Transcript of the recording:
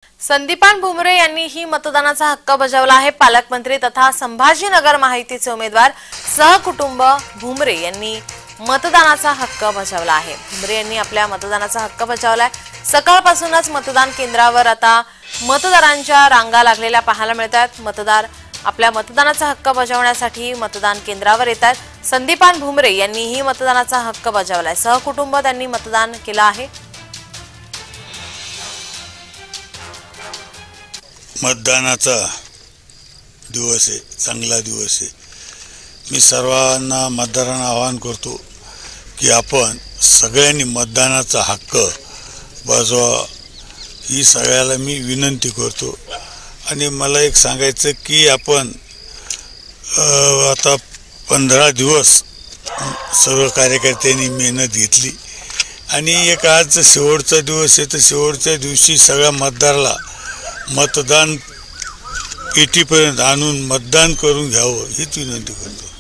संदीपान भुमरे यांनीही मतदानाचा हक्क बजावला आहे। पालकमंत्री तथा संभाजीनगर महायुतीचे उमेदवार सहकुटुंब भुमरे यांनी मतदानाचा हक्क बजावला आहे। भुमरे यांनी आपल्या मतदानाचा हक्क बजावलाय। सकाळपासूनच मतदान केंद्रावर आता मतदारांच्या रांगा लागलेल्या पाहायला मिळतात। मतदार आपल्या मतदानाचा हक्क बजावण्यासाठी मतदान केंद्रावर येतात। संदीपान भुमरे यांनीही मतदानाचा हक्क बजावलाय। सहकुटुंब त्यांनी मतदान केलं आहे। मतदानाचा दिवस आहे, चांगला दिवस आहे। मी सर्वांना मतदारांना आवाहन करतो की आपण सगळ्यांनी मतदानाचा हक्क बजावा, ही सगळ्याला मी विनंती करतो। आणि मला एक सांगायचं की आपण आता 15 दिवस सर्व कार्यकर्त्यांनी मेहनत घेतली आणि एक आज शेवटचा दिवस आहे, तर शेवटच्या दिवशी सगळ्या मतदाराला मतदान पेटीपर्यंत आणून मतदान करून घ्यावं हीच विनंती करतो।